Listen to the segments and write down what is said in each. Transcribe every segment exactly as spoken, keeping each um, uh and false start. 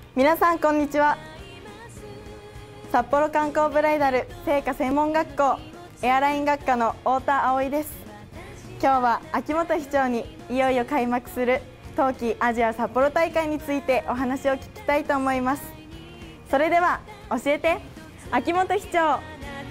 皆さんこんにちは。札幌観光ブライダル製菓専門学校エアライン学科の太田葵です。今日は秋元市長にいよいよ開幕する冬季アジア札幌大会についてお話を聞きたいと思います。それでは教えて秋元市長。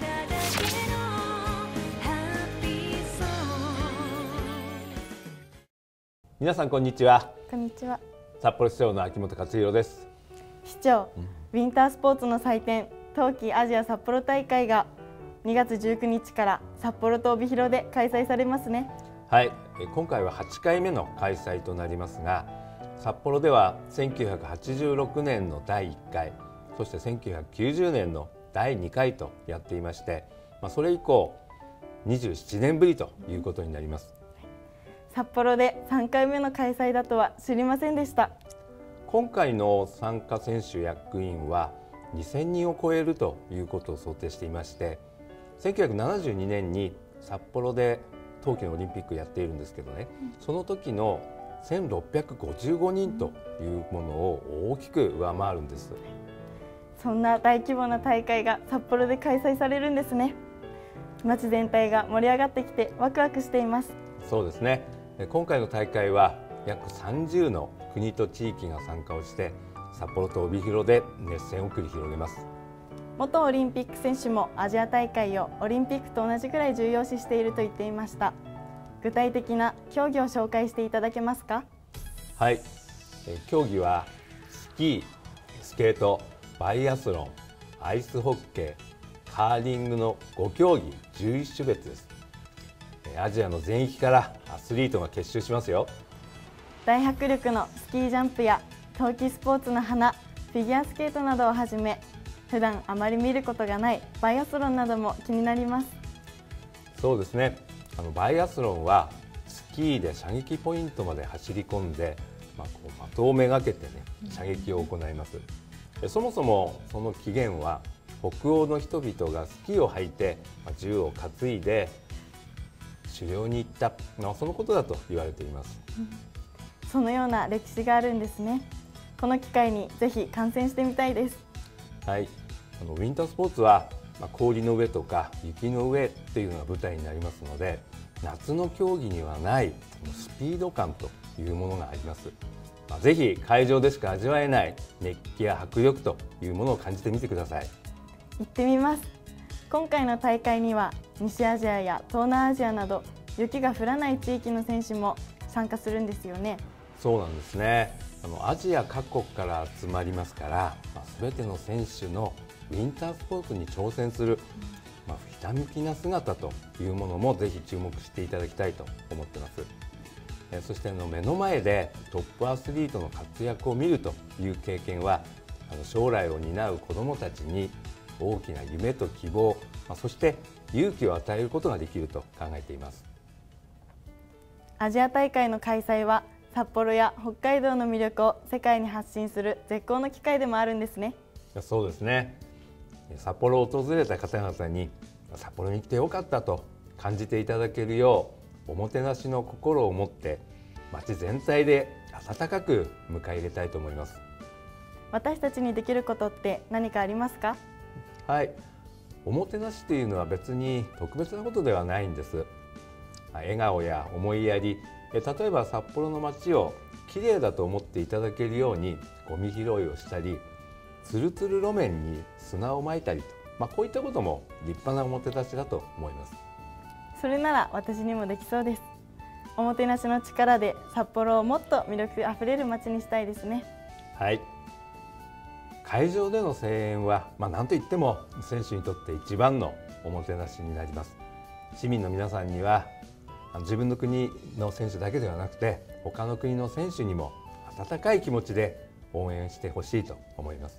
皆さんこんにちは。 こんにちは。 札幌市長の秋元克弘です。 市長、うん、ウィンタースポーツの祭典冬季アジア札幌大会がにがつじゅうくにちから札幌と帯広で開催されますね。 はい、今回ははちかいめの開催となりますが、札幌ではせんきゅうひゃくはちじゅうろくねんのだいいっかい、そしてせんきゅうひゃくきゅうじゅうねんのだいにかいとやっていまして、まあ、それ以降にじゅうななねんぶりということになります。 札幌でさんかいめの開催だとは知りませんでした。 今回の参加選手役員はにせんにんを超えるということを想定していまして、せんきゅうひゃくななじゅうにねんに札幌で冬季のオリンピックやっているんですけどね、うん、その時のせんろっぴゃくごじゅうごにんというものを大きく上回るんです。 そんな大規模な大会が札幌で開催されるんですね。街全体が盛り上がってきてワクワクしています。 そうですね。今回の大会は約さんじゅうの国と地域が参加をして、札幌と帯広で熱戦を繰り広げます。 元オリンピック選手もアジア大会をオリンピックと同じくらい重要視していると言っていました。具体的な競技を紹介していただけますか？ はい、競技はスキー、スケート、バイアスロン、アイスホッケー、カーリングのごきょうぎじゅういちしゅべつです。アジアの全域からアスリートが結集しますよ。 大迫力のスキージャンプや冬季スポーツの花、フィギュアスケートなどをはじめ、普段あまり見ることがないバイアスロンなども気になります。 そうですね。あのバイアスロンはスキーで射撃ポイントまで走り込んで、まあ、こう的をめがけてね射撃を行います。うん、そもそもその起源は北欧の人々がスキーを履いて、まあ、銃を担いで狩猟に行った、まあ、そのことだと言われています。 うん、そのような歴史があるんですね。この機会にぜひ観戦してみたいです。 はい、あのウィンタースポーツは、まあ、氷の上とか雪の上っていうのが舞台になりますので、夏の競技にはないスピード感というものがあります。まあ、ぜひ会場でしか味わえない熱気や迫力というものを感じてみてください。 行ってみます。今回の大会には西アジアや東南アジアなど雪が降らない地域の選手も参加するんですよね。 そうなんですね。あのアジア各国から集まりますから、まあ、全ての選手のウィンタースポーツに挑戦する、まあ、ひたむきな姿というものもぜひ注目していただきたいと思っています。えそしてあの目の前でトップアスリートの活躍を見るという経験は、あの将来を担う子どもたちに大きな夢と希望、まあ、そして勇気を与えることができると考えています。 アジア大会の開催は札幌や北海道の魅力を世界に発信する絶好の機会でもあるんですね。 そうですね。札幌を訪れた方々に札幌に来てよかったと感じていただけるよう、おもてなしの心を持って街全体で温かく迎え入れたいと思います。 私たちにできることって何かありますか？ はい、おもてなしというのは別に特別なことではないんです。笑顔や思いやり、例えば札幌の街をきれいだと思っていただけるようにゴミ拾いをしたり、つるつる路面に砂をまいたりと、まあ、こういったことも立派なおもてなしだと思います。 それなら私にもできそうです。おもてなしの力で札幌をもっと魅力あふれる街にしたいですね。 はい、会場での声援は、まあ、何といっても選手にとって一番のおもてなしになります。市民の皆さんには自分の国の選手だけではなくて、他の国の選手にも温かい気持ちで応援してほしいと思います。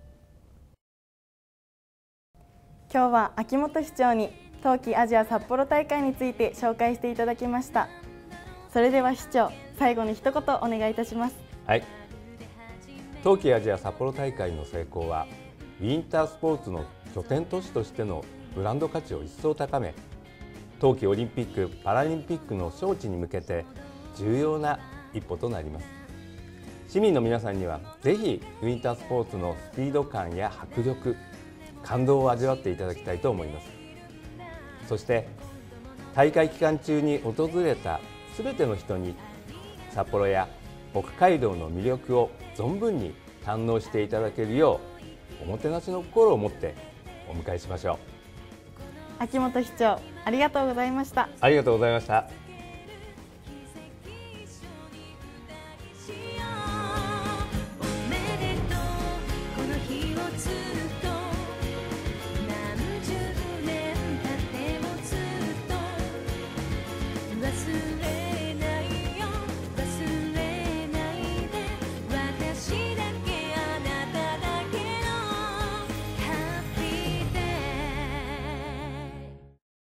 今日は秋元市長に冬季アジア札幌大会について紹介していただきました。それでは市長、最後に一言お願いいたします。 はい、冬季アジア札幌大会の成功はウィンタースポーツの拠点都市としてのブランド価値を一層高め、冬季オリンピック・パラリンピックの招致に向けて重要な一歩となります。市市民の皆さんにはぜひウィンタースポーツのスピード感や迫力、感動を味わっていただきたいと思います。そして大会期間中に訪れたすべての人に札幌や北海道の魅力を存分に堪能していただけるようおもてなしの心を持ってお迎えしましょう。 秋元市長、ありがとうございました。 ありがとうございました。 忘れ